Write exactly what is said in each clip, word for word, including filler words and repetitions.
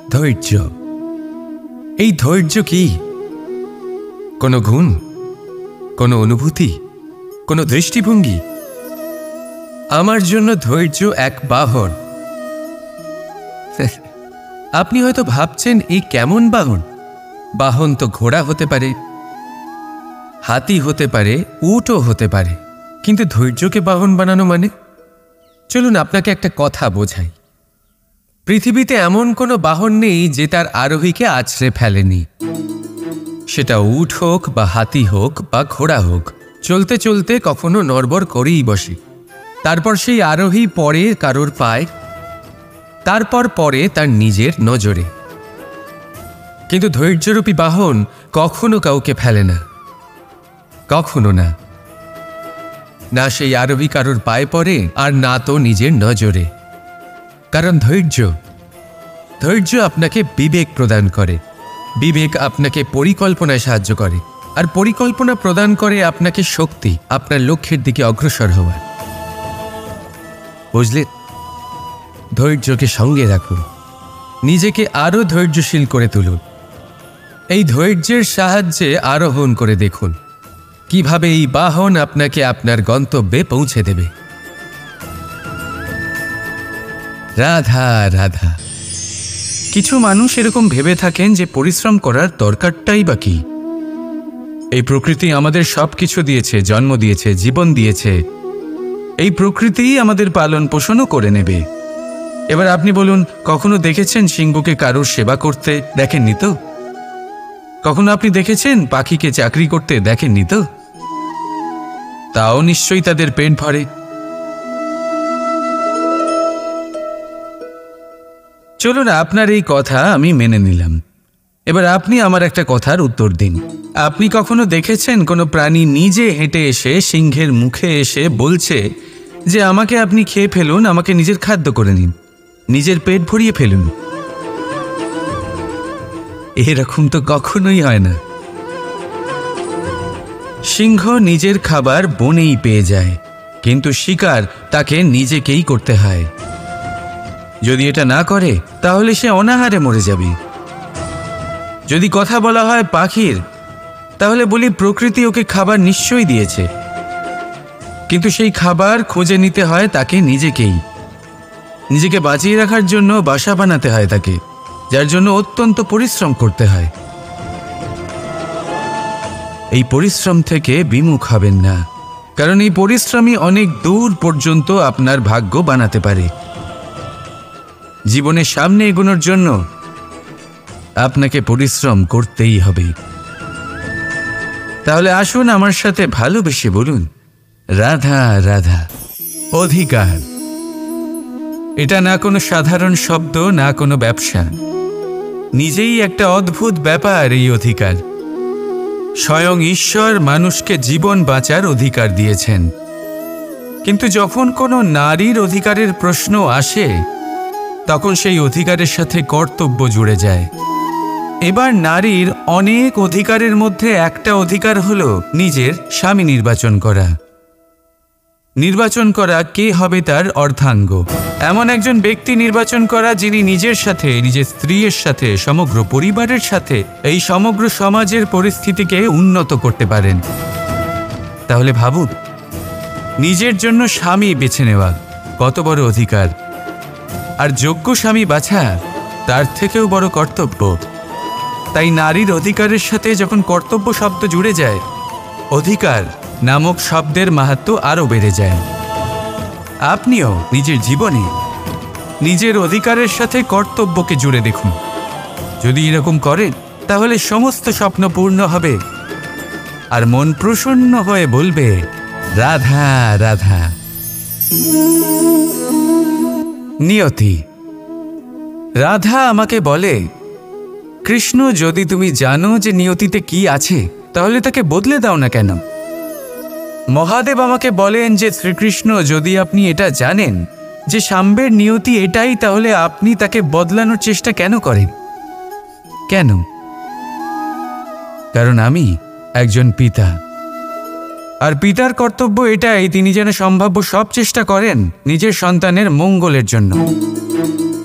ধৈর্য। এই ধৈর্য কি কোনো গুণ, কোনো অনুভূতি, কোনো দৃষ্টিভঙ্গি? আমার জন্য ধৈর্য এক বাহন। আপনি হয়তো ভাবছেন এই কেমন বাহন? বাহন তো ঘোড়া হতে পারে, হাতি হতে পারে, উটও হতে পারে, কিন্তু ধৈর্যকে বাহন বানানো মানে? চলুন আপনাকে একটা কথা বোঝাই। পৃথিবীতে এমন কোনো বাহন নেই যে তার আরোহীকে আছড়ে ফেলেনি। সেটা উট হোক বা হাতি হোক বা ঘোড়া হোক, চলতে চলতে কখনো নড়বড় করেই বসে। তারপর সেই আরোহী পড়ে কারোর পায়, তারপর পড়ে তার নিজের নজরে। কিন্তু ধৈর্যরূপী বাহন কখনো কাউকে ফেলে না, কখনো না। না সেই আরোহী কারোর পায়ে পড়ে, আর না তো নিজের নজরে। কারণ ধৈর্য ধৈর্য আপনাকে বিবেক প্রদান করে, বিবেক আপনাকে পরিকল্পনায় সাহায্য করে, আর পরিকল্পনা প্রদান করে আপনাকে শক্তি, আপনার লক্ষ্যের দিকে অগ্রসর হওয়ার। বুঝলে? ধৈর্যকে সঙ্গে রাখুন, নিজেকে আরও ধৈর্যশীল করে তুলুন। এই ধৈর্যের সাহায্যে আরোহণ করে দেখুন কিভাবে এই বাহন আপনাকে আপনার গন্তব্যে পৌঁছে দেবে। রাধা রাধা। কিছু মানুষ এরকম ভেবে থাকেন যে পরিশ্রম করার দরকারটাই বা কি? এই প্রকৃতি আমাদের সব কিছু দিয়েছে, জন্ম দিয়েছে, জীবন দিয়েছে। এই প্রকৃতিই আমাদের পালন পোষণও করে নেবে। এবার আপনি বলুন, কখনো দেখেছেন সিংহকে কারোর সেবা করতে? দেখেননি তো? কখনো আপনি দেখেছেন পাখিকে চাকরি করতে? দেখেননি তো? তাও নিশ্চয়ই তাদের পেট ভরে। চলুন, আপনার এই কথা আমি মেনে নিলাম। এবার আপনি আমার একটা কথার উত্তর দিন। আপনি কখনো দেখেছেন কোনো প্রাণী নিজে হেঁটে এসে সিংহের মুখে এসে বলছে যে আমাকে আপনি খেয়ে ফেলুন, আমাকে নিজের খাদ্য করে নিন, নিজের পেট ভরিয়ে ফেলুন? এরকম তো কখনোই হয় না। সিংহ নিজের খাবার বনেই পেয়ে যায়, কিন্তু শিকার তাকে নিজেকেই করতে হয়। যদি এটা না করে তাহলে সে অনাহারে মরে যাবে। যদি কথা বলা হয় পাখির, তাহলে বলি প্রকৃতি ওকে খাবার নিশ্চয়ই দিয়েছে, কিন্তু সেই খাবার খুঁজে নিতে হয় তাকে নিজেকেই। নিজেকে বাঁচিয়ে রাখার জন্য বাসা বানাতে হয় তাকে, যার জন্য অত্যন্ত পরিশ্রম করতে হয়। এই পরিশ্রম থেকে বিমুখ হবেন না, কারণ এই পরিশ্রমই অনেক দূর পর্যন্ত আপনার ভাগ্য বানাতে পারে। জীবনের সামনে এগোনোর জন্য আপনাকে পরিশ্রম করতেই হবে। তাহলে আসুন আমার সাথে ভালোবেসে বলুন, রাধা রাধা। অধিকার এটা না কোনো সাধারণ শব্দ, না কোনো ব্যবসা, নিজেই একটা অদ্ভুত ব্যাপার। এই অধিকার স্বয়ং ঈশ্বর মানুষকে জীবন বাঁচার অধিকার দিয়েছেন। কিন্তু যখন কোনো নারীর অধিকারের প্রশ্ন আসে, তখন সেই অধিকারের সাথে কর্তব্য জুড়ে যায়। এবার নারীর অনেক অধিকারের মধ্যে একটা অধিকার হলো নিজের স্বামী নির্বাচন করা। নির্বাচন করা কে হবে তার অর্ধাঙ্গ, এমন একজন ব্যক্তি নির্বাচন করা যিনি নিজের সাথে, নিজের স্ত্রীর সাথে, সমগ্র পরিবারের সাথে এই সমগ্র সমাজের পরিস্থিতিকে উন্নত করতে পারেন। তাহলে ভাবুন, নিজের জন্য স্বামী বেছে নেওয়া কত বড় অধিকার, আর যোগ্য স্বামী বাছা তার থেকেও বড় কর্তব্য। তাই নারীর অধিকারের সাথে যখন কর্তব্য শব্দ জুড়ে যায়, অধিকার নামক শব্দের মাহাত্ম্য আরও বেড়ে যায়। আপনিও নিজের জীবনে নিজের অধিকারের সাথে কর্তব্যকে জুড়ে দেখুন। যদি এরকম করেন, তাহলে সমস্ত স্বপ্ন পূর্ণ হবে, আর মন প্রসন্ন হয়ে বলবে, রাধা রাধা। নিয়তি। রাধা আমাকে বলে, কৃষ্ণ, যদি তুমি জানো যে নিয়তিতে কি আছে, তাহলে তাকে বদলে দাও না কেন? মহাদেব আমাকে বলেন যে শ্রীকৃষ্ণ, যদি আপনি এটা জানেন যে সাম্বের নিয়তি এটাই, তাহলে আপনি তাকে বদলানোর চেষ্টা কেন করেন? কেন? কারণ আমি একজন পিতা, আর পিতার কর্তব্য এটাই, তিনি যেন সম্ভাব্য সব চেষ্টা করেন নিজের সন্তানের মঙ্গলের জন্য।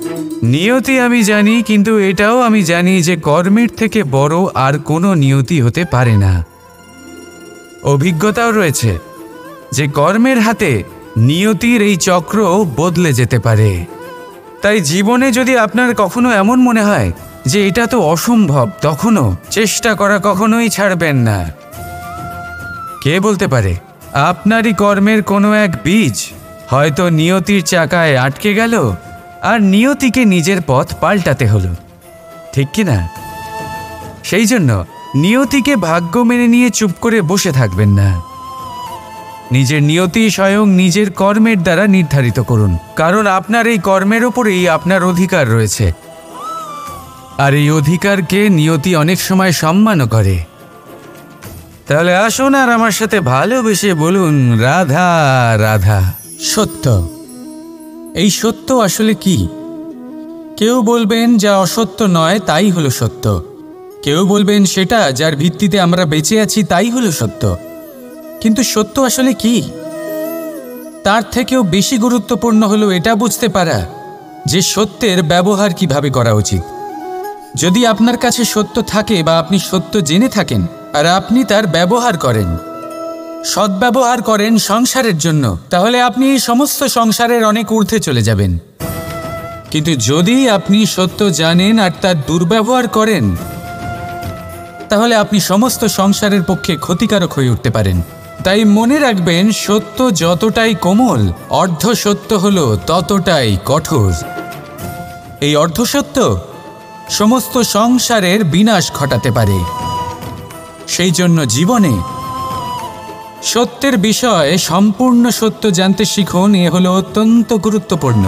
নিয়তি আমি জানি, কিন্তু এটাও আমি জানি যে কর্মের থেকে বড় আর কোনো নিয়তি হতে পারে না। অভিজ্ঞতাও রয়েছে যে কর্মের হাতে নিয়তির এই চক্র বদলে যেতে পারে। তাই জীবনে যদি আপনার কখনো এমন মনে হয় যে এটা তো অসম্ভব, তখনও চেষ্টা করা কখনোই ছাড়বেন না। কে বলতে পারে আপনারই কর্মের কোনো এক বীজ হয়তো নিয়তির চাকায় আটকে গেল আর নিয়তিকে নিজের পথ পাল্টাতে হলো, ঠিক কি না? সেই জন্য নিয়তিকে ভাগ্য মেনে নিয়ে চুপ করে বসে থাকবেন না। নিজের নিয়তি স্বয়ং নিজের কর্মের দ্বারা নির্ধারিত করুন, কারণ আপনার এই কর্মের ওপরেই আপনার অধিকার রয়েছে। আর এই অধিকারকে নিয়তি অনেক সময় সম্মানও করে। তাহলে আসুন আর আমার সাথে ভালোবেসে বলুন, রাধা রাধা। সত্য, এই সত্য আসলে কি? কেউ বলবেন যা অসত্য নয় তাই হলো সত্য, কেউ বলবেন সেটা যার ভিত্তিতে আমরা বেঁচে আছি তাই হলো সত্য। কিন্তু সত্য আসলে কি? তার থেকেও বেশি গুরুত্বপূর্ণ হলো এটা বুঝতে পারা যে সত্যের ব্যবহার কিভাবে করা উচিত। যদি আপনার কাছে সত্য থাকে বা আপনি সত্য জেনে থাকেন আর আপনি তার ব্যবহার করেন, সদ্ব্যবহার করেন সংসারের জন্য, তাহলে আপনি এই সমস্ত সংসারের অনেক ঊর্ধ্বে চলে যাবেন। কিন্তু যদি আপনি সত্য জানেন আর তার দুর্ব্যবহার করেন, তাহলে আপনি সমস্ত সংসারের পক্ষে ক্ষতিকারক হয়ে উঠতে পারেন। তাই মনে রাখবেন, সত্য যতটাই কোমল, অর্ধ সত্য হলো ততটাই কঠোর। এই অর্ধসত্য সমস্ত সংসারের বিনাশ ঘটাতে পারে। সেই জন্য জীবনে সত্যের বিষয়ে সম্পূর্ণ সত্য জানতে শিখুন। এ হলো অত্যন্ত গুরুত্বপূর্ণ।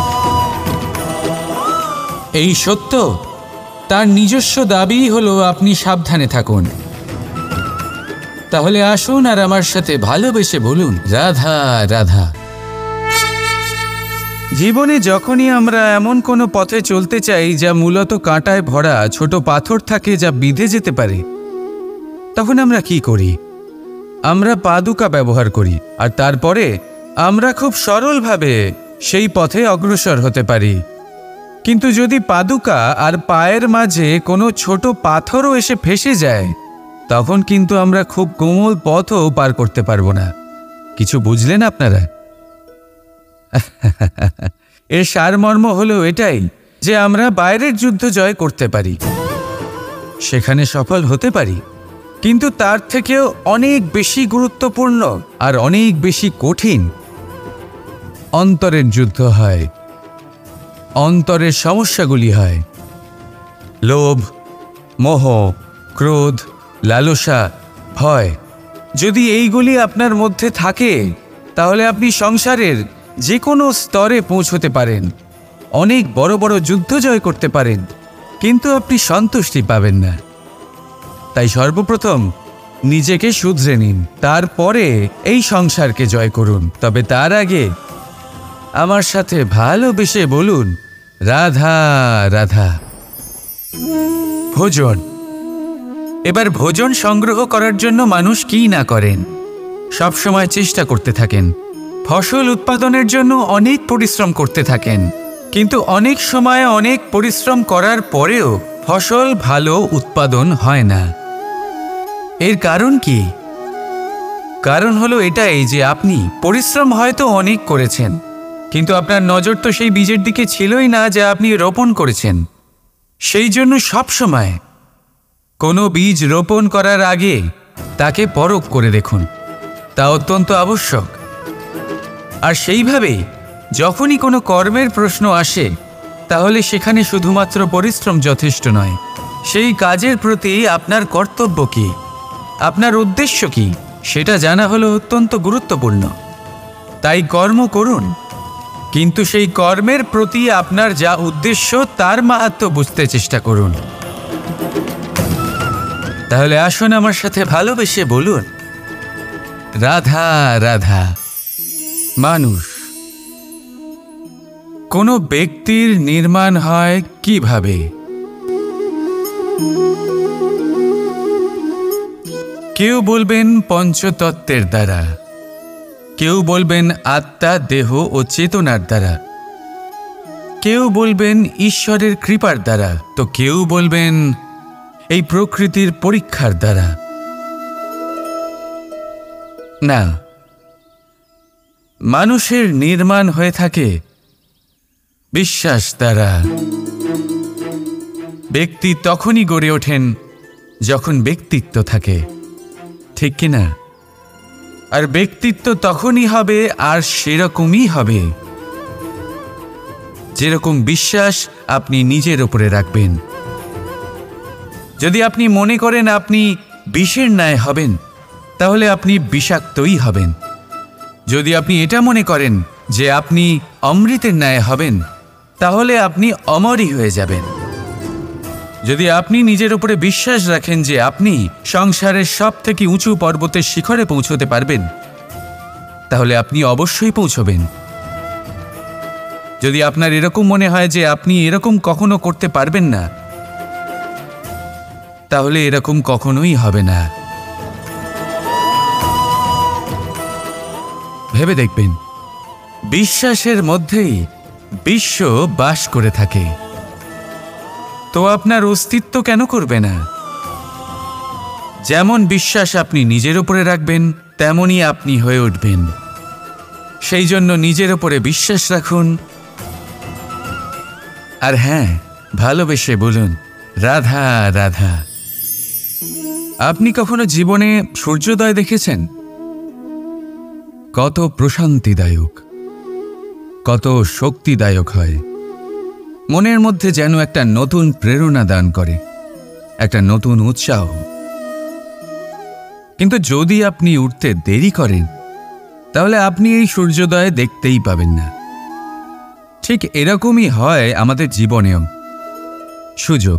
এই সত্য তার নিজস্ব দাবি হলো আপনি সাবধানে থাকুন। তাহলে আসুন আর আমার সাথে ভালোবেসে বলুন, রাধা রাধা। জীবনে যখনই আমরা এমন কোনো পথে চলতে চাই যা মূলত কাঁটায় ভরা ছোট পাথর থাকে যা বিঁধে যেতে পারে, তখন আমরা কি করি? আমরা পাদুকা ব্যবহার করি আর তারপরে আমরা খুব সরলভাবে সেই পথে অগ্রসর হতে পারি। কিন্তু যদি পাদুকা আর পায়ের মাঝে কোনো ছোট পাথরও এসে ফেঁসে যায়, তখন কিন্তু আমরা খুব কোমল পথও পার করতে পারবো না। কিছু বুঝলেন আপনারা? এর সারমর্ম হলো এটাই যে আমরা বাইরের যুদ্ধ জয় করতে পারি, সেখানে সফল হতে পারি, কিন্তু তার থেকেও অনেক বেশি গুরুত্বপূর্ণ আর অনেক বেশি কঠিন অন্তরের যুদ্ধ হয়। অন্তরের সমস্যাগুলি হয় লোভ, মোহ, ক্রোধ, লালসা, ভয়। যদি এইগুলি আপনার মধ্যে থাকে, তাহলে আপনি সংসারের যে কোনো স্তরে পৌঁছতে পারেন, অনেক বড় বড় যুদ্ধ জয় করতে পারেন, কিন্তু আপনি সন্তুষ্টি পাবেন না। তাই সর্বপ্রথম নিজেকে শুধরে নিন, তারপরে এই সংসারকে জয় করুন। তবে তার আগে আমার সাথে ভালোবেসে বলুন, রাধা রাধা। ভোজন। এবার ভোজন সংগ্রহ করার জন্য মানুষ কি না করেন, সব সময় চেষ্টা করতে থাকেন। ফসল উৎপাদনের জন্য অনেক পরিশ্রম করতে থাকেন, কিন্তু অনেক সময় অনেক পরিশ্রম করার পরেও ফসল ভালো উৎপাদন হয় না। এর কারণ কি? কারণ হলো এটাই যে আপনি পরিশ্রম হয়তো অনেক করেছেন, কিন্তু আপনার নজর তো সেই বীজের দিকে ছিলই না যা আপনি রোপণ করেছেন। সেই জন্য সব সময় কোনো বীজ রোপণ করার আগে তাকে পরখ করে দেখুন, তা অত্যন্ত আবশ্যক। আর সেইভাবেই যখনই কোনো কর্মের প্রশ্ন আসে, তাহলে সেখানে শুধুমাত্র পরিশ্রম যথেষ্ট নয়, সেই কাজের প্রতি আপনার কর্তব্য কি, আপনার উদ্দেশ্য কি, সেটা জানা হলো অত্যন্ত গুরুত্বপূর্ণ। তাই কর্ম করুন, কিন্তু সেই কর্মের প্রতি আপনার যা উদ্দেশ্য তার মাহাত্ম্য বুঝতে চেষ্টা করুন। তাহলে আসুন আমার সাথে ভালোবেসে বলুন, রাধা রাধা। মানুষ, কোনো ব্যক্তির নির্মাণ হয় কিভাবে? কেউ বলবেন পঞ্চতত্ত্বের দ্বারা, কেউ বলবেন আত্মা, দেহ ও চেতনার দ্বারা, কেউ বলবেন ঈশ্বরের কৃপার দ্বারা, তো কেউ বলবেন এই প্রকৃতির পরীক্ষার দ্বারা। না, মানুষের নির্মাণ হয়ে থাকে বিশ্বাস দ্বারা। ব্যক্তি তখনই গড়ে ওঠেন যখন ব্যক্তিত্ব থাকে, ঠিক কিনা? আর ব্যক্তিত্ব তখনই হবে আর সেরকমই হবে যেরকম বিশ্বাস আপনি নিজের উপরে রাখবেন। যদি আপনি মনে করেন আপনি বিষের ন্যায় হবেন, তাহলে আপনি বিষাক্তই হবেন। যদি আপনি এটা মনে করেন যে আপনি অমৃতের ন্যায় হবেন, তাহলে আপনি অমরই হয়ে যাবেন। যদি আপনি নিজের উপরে বিশ্বাস রাখেন যে আপনি সংসারের সব থেকে উঁচু পর্বতের শিখরে পৌঁছতে পারবেন, তাহলে আপনি অবশ্যই পৌঁছবেন। যদি আপনার এরকম মনে হয় যে আপনি এরকম কখনো করতে পারবেন না, তাহলে এরকম কখনোই হবে না। ভেবে দেখবেন, বিশ্বাসের মধ্যেই বিশ্ব বাস করে থাকে, তো আপনার অস্তিত্ব কেন করবে না? যেমন বিশ্বাস আপনি নিজের উপরে রাখবেন, তেমনই আপনি হয়ে উঠবেন। সেই জন্য নিজের উপরে বিশ্বাস রাখুন। আর হ্যাঁ, ভালোবেসে বলুন রাধা রাধা। আপনি কখনো জীবনে সূর্যোদয় দেখেছেন? কত প্রশান্তিদায়ক, কত শক্তিদায়ক হয়। মনের মধ্যে যেন একটা নতুন প্রেরণা দান করে, একটা নতুন উৎসাহ। কিন্তু যদি আপনি উঠতে দেরি করেন, তাহলে আপনি এই সূর্যোদয় দেখতেই পাবেন না। ঠিক এরকমই হয় আমাদের জীবনেও। সুযোগ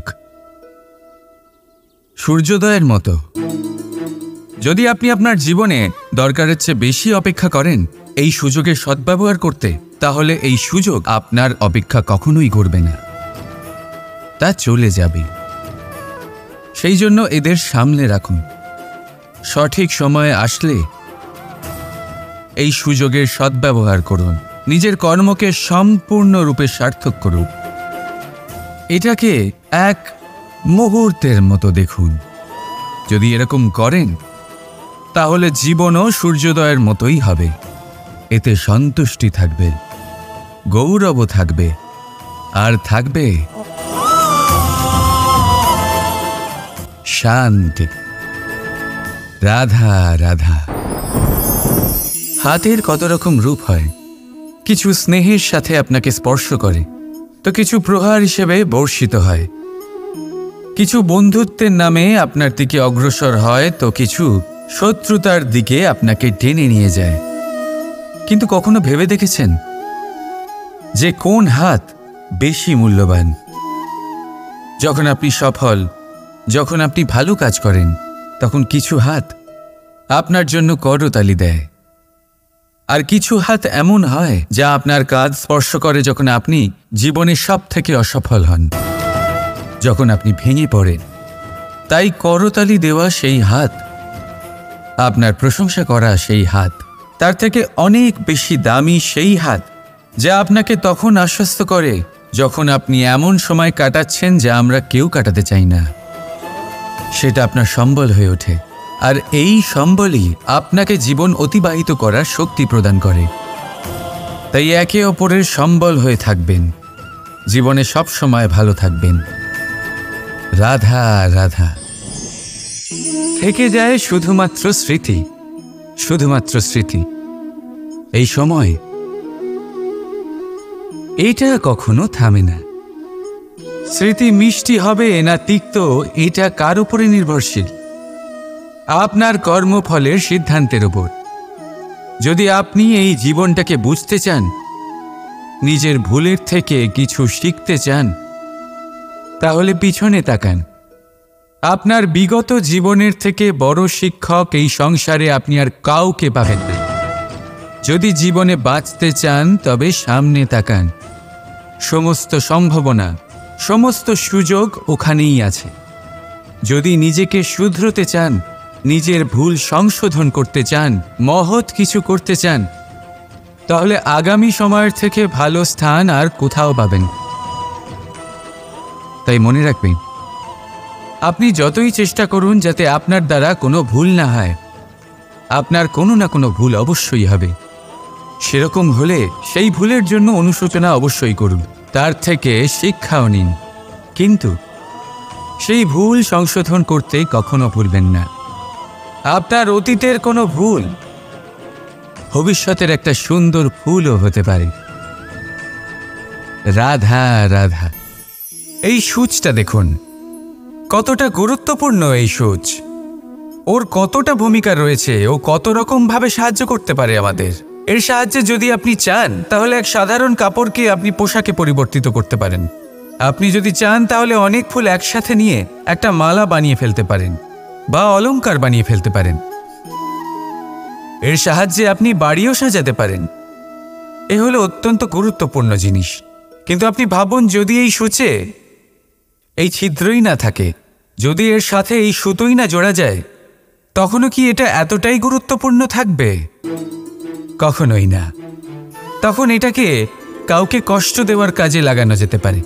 সূর্যোদয়ের মতো। যদি আপনি আপনার জীবনে দরকারের চেয়ে বেশি অপেক্ষা করেন এই সুযোগের সদ্ব্যবহার করতে, তাহলে এই সুযোগ আপনার অপেক্ষা কখনোই করবে না, তা চলে যাবে। সেই জন্য এদের সামলে রাখুন। সঠিক সময়ে আসলে এই সুযোগের সদ্ব্যবহার করুন। নিজের কর্মকে সম্পূর্ণরূপে সার্থক করুন। এটাকে এক মুহূর্তের মতো দেখুন। যদি এরকম করেন, তাহলে জীবনও সূর্যোদয়ের মতোই হবে। এতে সন্তুষ্টি থাকবে, গৌরবও থাকবে, আর থাকবে শান্তি। রাধা রাধা। হাতের কত রকম রূপ হয়। কিছু স্নেহের সাথে আপনাকে স্পর্শ করে, তো কিছু প্রহার হিসেবে বর্ষিত হয়। কিছু বন্ধুত্বের নামে আপনার দিকে অগ্রসর হয়, তো কিছু শত্রুতার দিকে আপনাকে টেনে নিয়ে যায়। কিন্তু কখনো ভেবে দেখেছেন যে কোন হাত বেশি মূল্যবান? যখন আপনি সফল, যখন আপনি ভালো কাজ করেন, তখন কিছু হাত আপনার জন্য করতালি দেয়। আর কিছু হাত এমন হয় যা আপনার কাঁধ স্পর্শ করে যখন আপনি জীবনে সব থেকে অসফল হন, যখন আপনি ভেঙে পড়েন। তাই করতালি দেওয়া সেই হাত, আপনার প্রশংসা করা সেই হাত, তার থেকে অনেক বেশি দামি সেই হাত যা আপনাকে তখন আশ্বস্ত করে যখন আপনি এমন সময় কাটাচ্ছেন যা আমরা কেউ কাটাতে চাই না। সেটা আপনার সম্বল হয়ে ওঠে, আর এই সম্বলই আপনাকে জীবন অতিবাহিত করার শক্তি প্রদান করে। তাই একে অপরের সম্বল হয়ে থাকবেন, জীবনে সব সময় ভালো থাকবেন। রাধা রাধা। থেকে যায় শুধুমাত্র স্মৃতি, শুধুমাত্র স্মৃতি। এই সময় এটা কখনো থামে না। স্মৃতি মিষ্টি হবে না তিক্ত, এটা কার উপরে নির্ভরশীল? আপনার কর্মফলের সিদ্ধান্তের উপর। যদি আপনি এই জীবনটাকে বুঝতে চান, নিজের ভুলের থেকে কিছু শিখতে চান, তাহলে পিছনে তাকান। আপনার বিগত জীবনের থেকে বড় শিক্ষক এই সংসারে আপনি আর কাউকে পাবেন না। যদি জীবনে বাঁচতে চান, তবে সামনে তাকান। সমস্ত সম্ভাবনা, সমস্ত সুযোগ ওখানেই আছে। যদি নিজেকে শুধরোতে চান, নিজের ভুল সংশোধন করতে চান, মহৎ কিছু করতে চান, তাহলে আগামী সময়ের থেকে ভালো স্থান আর কোথাও পাবেন। তাই মনে রাখবেন, আপনি যতই চেষ্টা করুন যাতে আপনার দ্বারা কোনো ভুল না হয়, আপনার কোনো না কোনো ভুল অবশ্যই হবে। সেরকম হলে সেই ভুলের জন্য অনুশোচনা অবশ্যই করুন, তার থেকে শিক্ষাও নিন, কিন্তু সেই ভুল সংশোধন করতে কখনো ভুলবেন না। আপনার অতীতের কোনো ভুল ভবিষ্যতের একটা সুন্দর ফুলও হতে পারে। রাধা রাধা। এই সূচটা দেখুন, কতটা গুরুত্বপূর্ণ এই সূচ। ওর কতটা ভূমিকা রয়েছে, ও কত রকম ভাবে সাহায্য করতে পারে আমাদের। এর সাহায্যে যদি আপনি চান তাহলে এক সাধারণ কাপড়কে আপনি পোশাকে পরিবর্তিত করতে পারেন। আপনি যদি চান তাহলে অনেক ফুল একসাথে নিয়ে একটা মালা বানিয়ে ফেলতে পারেন বা অলংকার বানিয়ে ফেলতে পারেন। এর সাহায্যে আপনি বাড়িও সাজাতে পারেন। এ হলো অত্যন্ত গুরুত্বপূর্ণ জিনিস। কিন্তু আপনি ভাবুন, যদি এই সূচে এই ছিদ্রই না থাকে, যদি এর সাথে এই সুতোই না জোড়া যায়, তখনও কি এটা এতটাই গুরুত্বপূর্ণ থাকবে? কখনোই না। তখন এটাকে কাউকে কষ্ট দেওয়ার কাজে লাগানো যেতে পারে।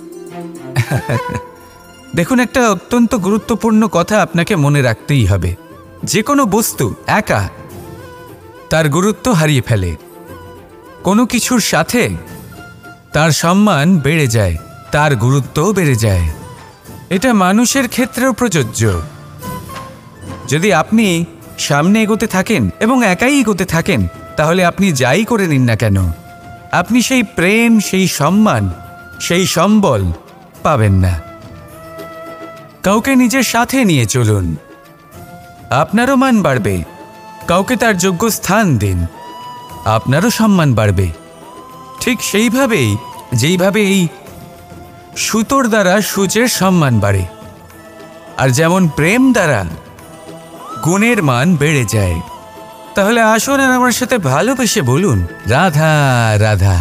দেখুন, একটা অত্যন্ত গুরুত্বপূর্ণ কথা আপনাকে মনে রাখতেই হবে। যে কোনো বস্তু একা তার গুরুত্ব হারিয়ে ফেলে, কোনো কিছুর সাথে তার সম্মান বেড়ে যায়, তার গুরুত্বও বেড়ে যায়। এটা মানুষের ক্ষেত্রেও প্রযোজ্য। যদি আপনি সামনে এগোতে থাকেন এবং একাই এগোতে থাকেন, তাহলে আপনি যাই করে নিন না কেন, আপনি সেই প্রেম, সেই সম্মান, সেই সম্বল পাবেন না। কাউকে নিজের সাথে নিয়ে চলুন, আপনারও মান বাড়বে। কাউকে তার যোগ্য স্থান দিন, আপনারও সম্মান বাড়বে। ঠিক সেইভাবেই যেইভাবে এই সুতোর দ্বারা সূচের সম্মান বাড়ে, আর যেমন প্রেম দ্বারা গুণের মান বেড়ে যায়। তাহলে আসুন আর আমার সাথে ভালোবেসে বলুন, রাধা রাধা।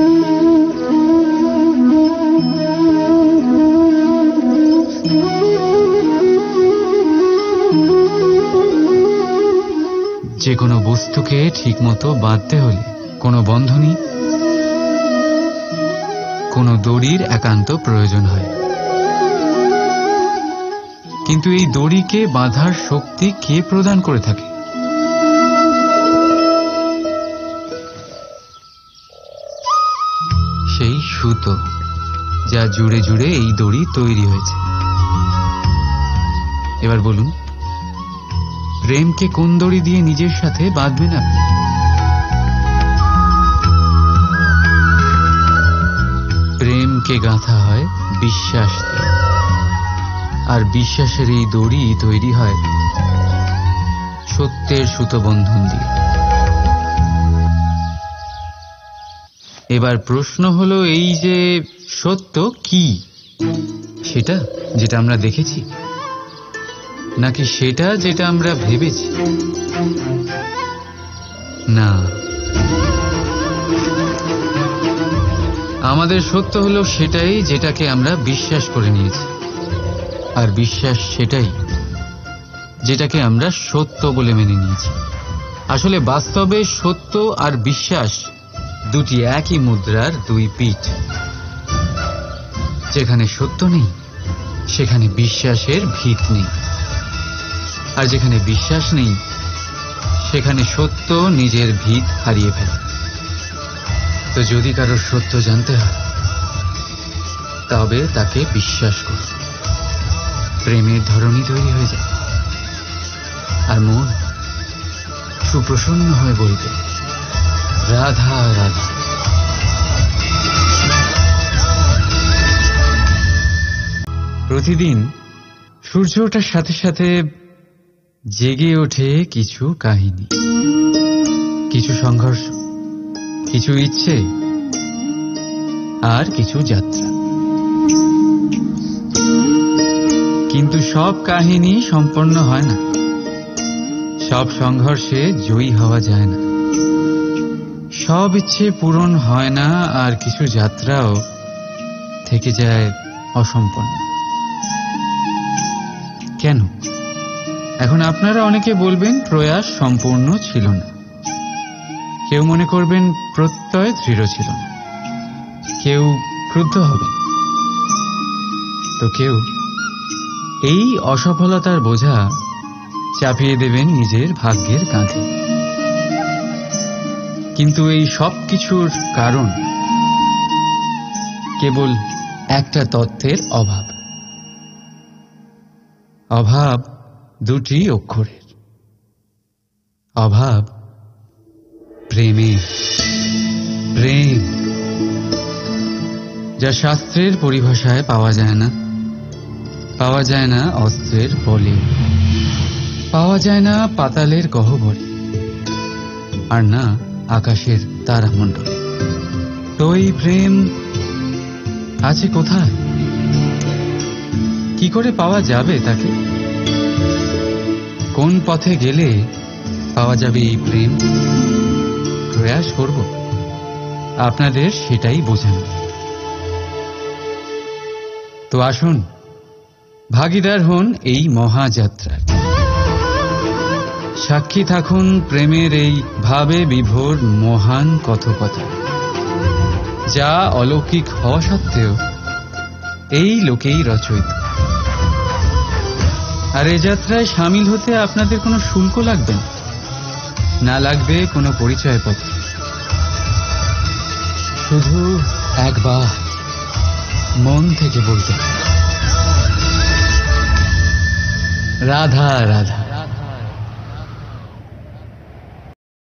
যে কোনো বস্তুকে ঠিকমতো বাঁধতে হলে কোনো বন্ধনী, কোনো দড়ির একান্ত প্রয়োজন হয়। কিন্তু এই দড়িকে বাঁধার শক্তি কে প্রদান করে থাকে? সেই সুতো, যা জুড়ে জুড়ে এই দড়ি তৈরি হয়েছে। এবার বলুন, প্রেমকে কোন দড়ি দিয়ে নিজের সাথে বাঁধবেন আপনি? প্রেমকে গাঁথা হয় বিশ্বাস দিয়ে, আর বিশ্বাসের এই দড়ি তৈরি হয় সত্যের সুতো বন্ধন দিয়ে। এবার প্রশ্ন হলো এই যে সত্য কি? সেটা যেটা আমরা দেখেছি, নাকি সেটা যেটা আমরা ভেবেছি? না, আমাদের সত্য হলো সেটাই যেটাকে আমরা বিশ্বাস করে নিয়েছি, আর বিশ্বাস সেটাই যেটাকে আমরা সত্য বলে মেনে নিয়েছি। আসলে বাস্তবে সত্য আর বিশ্বাস দুটি একই মুদ্রার দুই পিঠ। যেখানে সত্য নেই সেখানে বিশ্বাসের ভিত নেই, আর যেখানে বিশ্বাস নেই সেখানে সত্য নিজের ভিত হারিয়ে ফেলে। তো যদি কারোর সত্য জানতে হয় তবে তাকে বিশ্বাস করুন। প্রেমের ধরনী তৈরি হয়ে যায়, আর মন সুপ্রসন্ন হয়ে বলবে, রাধা রাধা। প্রতিদিন সূর্য ওঠার সাথে সাথে জেগে ওঠে কিছু কাহিনী, কিছু সংঘর্ষ, কিছু ইচ্ছে, আর কিছু যাত্রা। কিন্তু সব কাহিনী সম্পন্ন হয় না, সব সংঘর্ষে জয়ী হওয়া যায় না, সব ইচ্ছে পূরণ হয় না, আর কিছু যাত্রাও থেকে যায় অসম্পন্ন। কেন? এখন আপনারা অনেকে বলবেন প্রয়াস সম্পূর্ণ ছিল না। কেউ মনে করবেন প্রত্যয় দৃঢ় ছিল না, কেউ ক্রুদ্ধ হবে, তো কেউ এই অসফলতার বোঝা চাপিয়ে দেবেন নিজের ভাগ্যের কাঁধে। কিন্তু এই সব কিছুর কারণ কেবল একটা তথ্যের অভাব। অভাব দুটি অক্ষরের, অভাব প্রেমের। প্রেম যা শাস্ত্রের পরিভাষায় পাওয়া যায় না, পাওয়া যায় না অস্ত্রের বলে, পাওয়া যায় না পাতালের গহ্বরে, আর না আকাশের তারামণ্ডলে। তো এই প্রেম আছে কোথায়? কি করে পাওয়া যাবে তাকে? কোন পথে গেলে পাওয়া যাবে এই প্রেম? প্রয়াস করব আপনাদের সেটাই বোঝানো। তো আসুন ভাগীদার হন এই মহাযাত্রার, সাক্ষী থাকুন প্রেমের এই ভাবে বিভোর মহান কথোপকথন, যা অলৌকিক হওয়া সত্ত্বেও এই লোকেই রচয়িত। আর এ যাত্রায় সামিল হতে আপনাদের কোনো শুল্ক লাগবে না, না লাগবে কোনো পরিচয়পত্র। শুধু একবার মন থেকে বলতে রাধা রাধা।